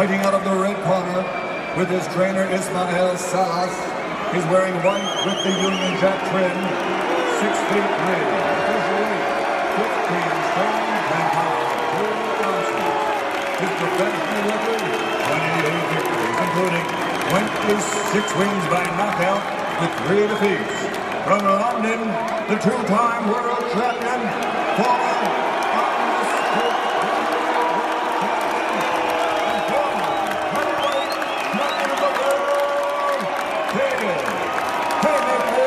Fighting out of the red corner with his trainer Ismael Salas. He's wearing white with the Union Jack trim. 6 feet 3, cruiserweight, 15 stone, and power, 2 ounces. His professional record, 28 victories, including 26 wins by knockout with 3 defeats. From London, the 2-time world champion, former David Haye.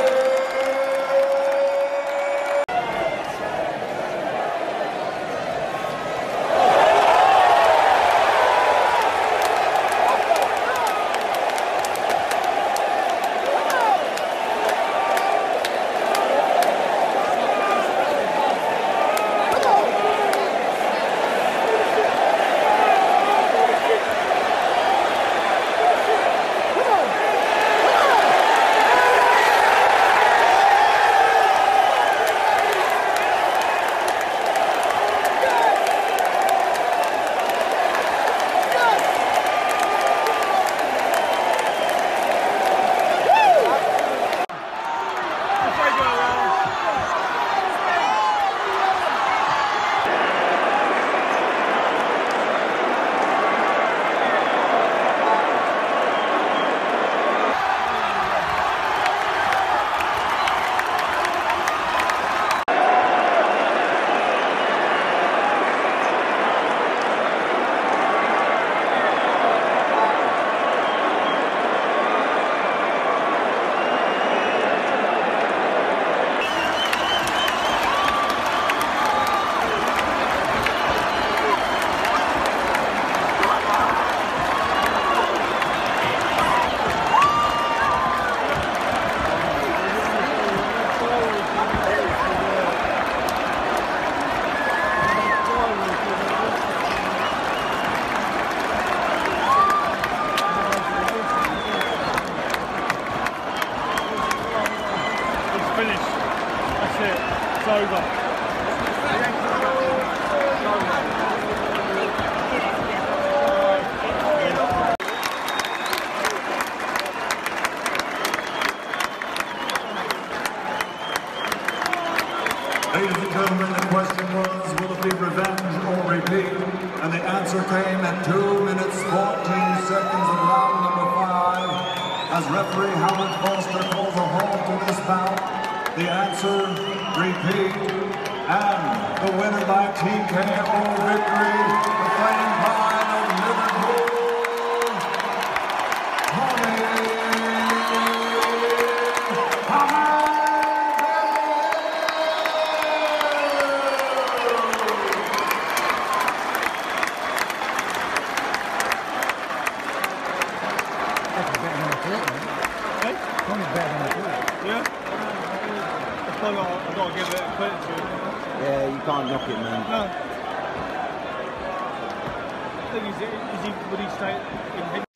It's over. Ladies and gentlemen, the question was, will it be revenge or repeat? And the answer came at 2 minutes 14 seconds of round number 5. As referee Howard Foster calls a halt to this bout, the answer, repeat. And the winner by TKO victory, the Fighting Pride of Liverpool, Haye. Yeah? I've got to give it a credit to him. Yeah, you can't knock it, man. No. I think would he stay in